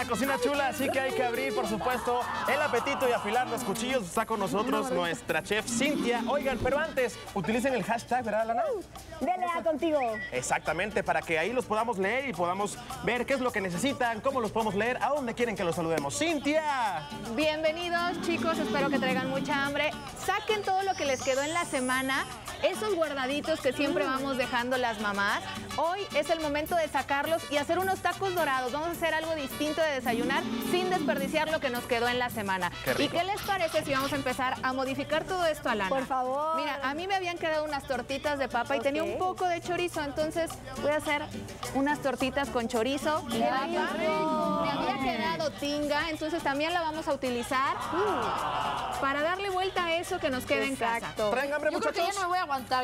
cocina chula, así que hay que abrir, por supuesto, el apetito y afilar los cuchillos. Está con nosotros nuestra chef Cintia. Oigan, pero antes, utilicen el hashtag, ¿verdad, Lana? DLA contigo. Exactamente, para que ahí los podamos leer y podamos ver qué es lo que necesitan, cómo los podemos leer, a dónde quieren que los saludemos. ¡Cintia! Bienvenidos, chicos, espero que traigan mucha hambre. Saquen todo lo que les quedó en la semana, esos guardaditos que siempre vamos dejando las mamás. Hoy es el momento de sacarlos y hacer unos tacos dorados. Vamos a hacer algo distinto de desayunar sin desperdiciar lo que nos quedó en la semana. ¿Y qué les parece si vamos a empezar a modificar todo esto, Alana? Por favor. Mira, a mí me habían quedado unas tortitas de papa y tenía un poco de chorizo, entonces voy a hacer unas tortitas con chorizo. Me había quedado tinga, entonces también la vamos a utilizar para darle vuelta a eso que nos queda en casa. ¿Traen hambre, Yo creo muchachos? que ya no me voy a aguantar.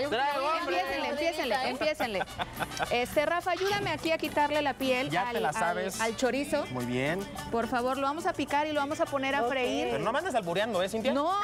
Empiécenle. Rafa, ayúdame aquí a quitarle la piel Ya te la sabes. al chorizo. Muy bien. Por favor, lo vamos a picar y lo vamos a poner a freír. Pero no me andes albureando, ¿eh, Cintia? No,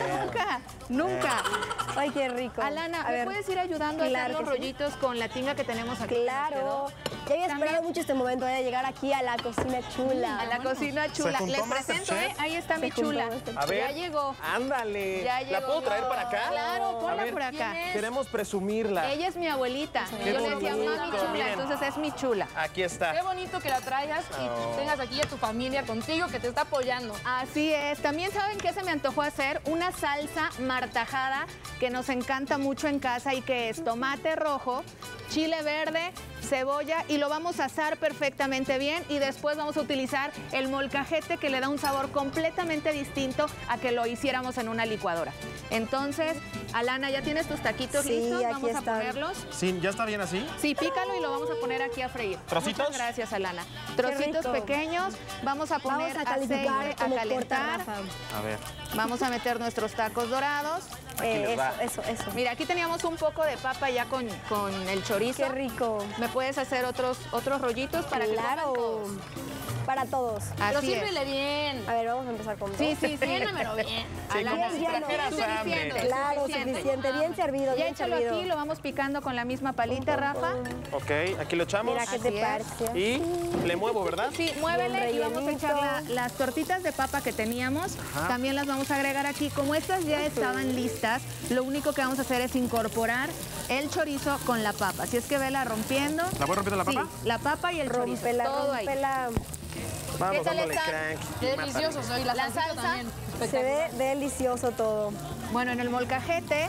nunca. Ay, qué rico. Alana, A ¿me ver, puedes ir ayudando a hacer los rollitos con la tinga que tenemos aquí? Claro. Ya había esperado mucho este momento de llegar aquí a la cocina chula. A la cocina chula. juntó Les presento, Masterchef. ahí está mi juntó chula. Masterchef. A ver. Ya llegó. Ándale. Ya llegó. ¿La puedo traer para acá? Claro, ponla A ver, por acá. Queremos presumirla. Ella es mi abuelita. Qué Yo le decía bonito. mami chula, Miren. entonces es mi chula. Aquí está. Qué bonito que la traigas y tengas aquí a tu familia contigo que te está apoyando. Así es. También saben que se me antojó hacer una salsa martajada que nos encanta mucho en casa y que es tomate rojo, chile verde, cebolla y lo vamos a asar perfectamente bien y después vamos a utilizar el molcajete que le da un sabor completamente distinto a que lo hiciéramos en una licuadora. Entonces, Alana, ¿ya tienes tus taquitos Sí, listos? aquí Vamos a están. ponerlos. Sí, ¿ya está bien así? Sí, pícalo y lo vamos a poner aquí a freír. ¿Trocitos? Muchas gracias, Alana. Trocitos rico. pequeños. Vamos a poner Vamos a calificar aceite a como corta, calentar. Rafa. A ver. Vamos a meter nuestros tacos dorados. les va. Eso. Mira, aquí teníamos un poco de papa ya con el chorizo. Qué rico. ¿Me puedes hacer otros rollitos para que coman Claro. todos? Para todos. Pero Así es. sírvele bien. A ver, vamos a empezar con Sí, dos. sí. Sírvemelo bien. Sí, Alana, como si Bien, trajeras hambre. suficiente. Claro, suficiente. Bien servido, Ya bien échalo servido. aquí, lo vamos picando con la misma palita, Rafa. Ok, aquí lo echamos. Mira qué Así te es. parece. Y le muevo, ¿verdad? Sí, muévele y vamos a rellenito. echar las tortitas de papa que teníamos. Ajá. También las vamos a agregar aquí. Como estas ya estaban listas, lo único que vamos a hacer es incorporar el chorizo con la papa. Así es que vela rompiendo. ¿La voy rompiendo la papa? Sí, la papa y el chorizo. Rómpela, Todo ahí. rómpela. Vamos, ¿Qué tal dándole están? crank. Qué delicioso soy. La La salsa salsa. también. Se ve delicioso todo. Bueno, en el molcajete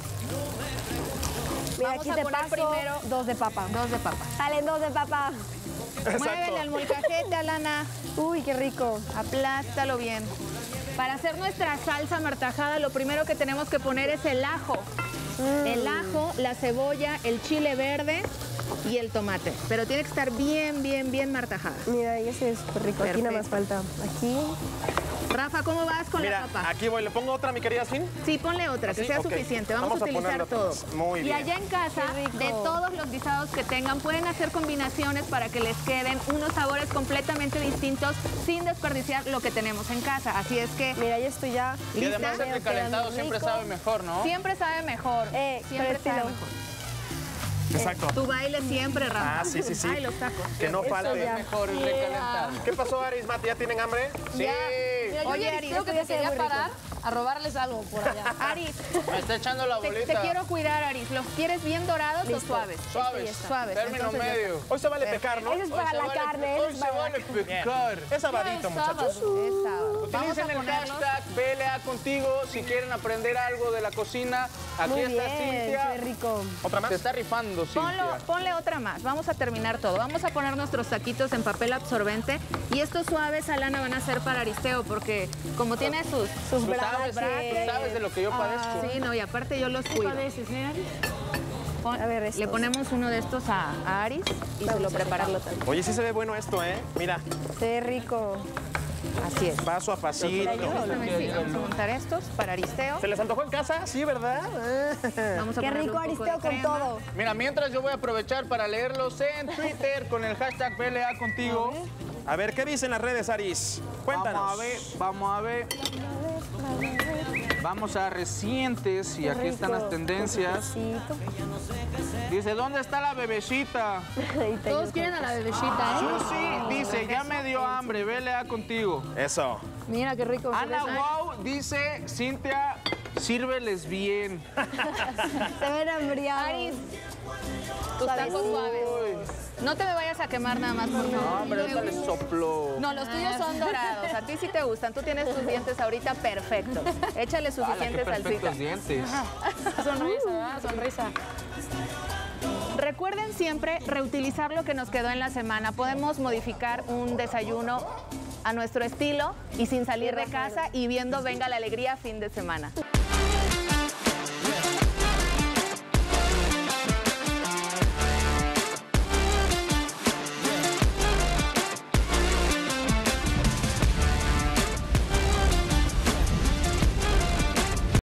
Mira, Vamos aquí a te poner paso primero 2 de papa. 2 de papa. Salen 2 de papa. Muévele al molcajete, Alana. Uy, qué rico. Aplástalo bien. Para hacer nuestra salsa martajada, lo primero que tenemos que poner es el ajo. El ajo, la cebolla, el chile verde y el tomate. Pero tiene que estar bien martajada. Mira, y ese es súper rico. Aquí nada más falta. Aquí. Rafa, ¿cómo vas con Mira, la papa? aquí voy. ¿Le pongo otra, mi querida Sin? Sí, ponle otra, que ¿Así? sea Ok. suficiente. Vamos a utilizar ponerlo todo. todas. Muy Y bien. allá en casa, Qué rico. de todos los guisados que tengan, pueden hacer combinaciones para que les queden unos sabores completamente distintos sin desperdiciar lo que tenemos en casa. Así es que Mira, ya estoy ya. Y además Veo el que recalentado quedan siempre rico. sabe mejor, ¿no? siempre sabe mejor. Con Siempre estilo. sabe mejor. Exacto. Tu baile siempre, Rafa. Ah, sí. Ay, los tacos. Que no Eso falte. es mejor el recalentado. ¿Qué pasó, Aris, Mati? ¿Ya tienen hambre? Sí. Mira, yo Oye, ya Ari, creo que esto ya te se ve quería muy rico. parar a robarles algo por allá. Aris, Me está echando la te bolita. quiero cuidar, Aris. ¿Los quieres bien dorados o Listo. suaves? Suaves. Suaves. Término Entonces ya medio. Hoy se vale pecar, ¿no? Ese es para Hoy la se vale- carne. Hoy ese es se para vale pecar. Es sabadito, muchachos. Es sábado. Vamos a Utilicen el ponerlos. hashtag PLA contigo si quieren aprender algo de la cocina. Aquí Muy está bien, Cintia. qué rico. ¿Otra más? Se está rifando, Cintia. Ponle otra más. Vamos a terminar todo. Vamos a poner nuestros taquitos en papel absorbente. Y estos suaves, Alana, van a ser para Aristeo, porque como tiene sus... Sus Tú sabes, brackets. tú sabes de lo que yo padezco. Sí, no, y aparte yo los cuido. A ver, estos. Le ponemos uno de estos a Aris y se lo preparamos. Oye, sí se ve bueno esto, ¿eh? Mira, Se ve rico. Así es. paso a pasito. Ayúdame, sí, vamos a montar estos para Aristeo. ¿Se les antojó en casa? Sí, ¿verdad? Vamos a Qué ponerle rico, un poco de Aristeo, con crema. todo. Mira, mientras yo voy a aprovechar para leerlos en Twitter con el hashtag PLA contigo. A ver, ¿qué dicen las redes, Aris? Cuéntanos. Vamos a ver. Vamos a recientes y aquí están las tendencias. Dice, ¿dónde está la bebecita? Todos quieren a la bebecita, ¿eh? Susi dice, ya me dio hambre, BLA contigo. Eso. Mira qué rico. Ana Wow dice, Cintia, sírveles bien. Se ven hambriados. Aris, tus tacos suaves. No te me vayas a quemar nada más, por favor. No, hombre, ahorita les sopló. No, los tuyos son dorados. A ti sí te gustan. Tú tienes tus dientes ahorita perfectos. Échale ¡Hala, qué suficiente salsita. perfectos dientes! Sonrisa, sonrisa. Recuerden siempre reutilizar lo que nos quedó en la semana. Podemos modificar un desayuno a nuestro estilo y sin salir de casa y viendo Venga la Alegría fin de semana.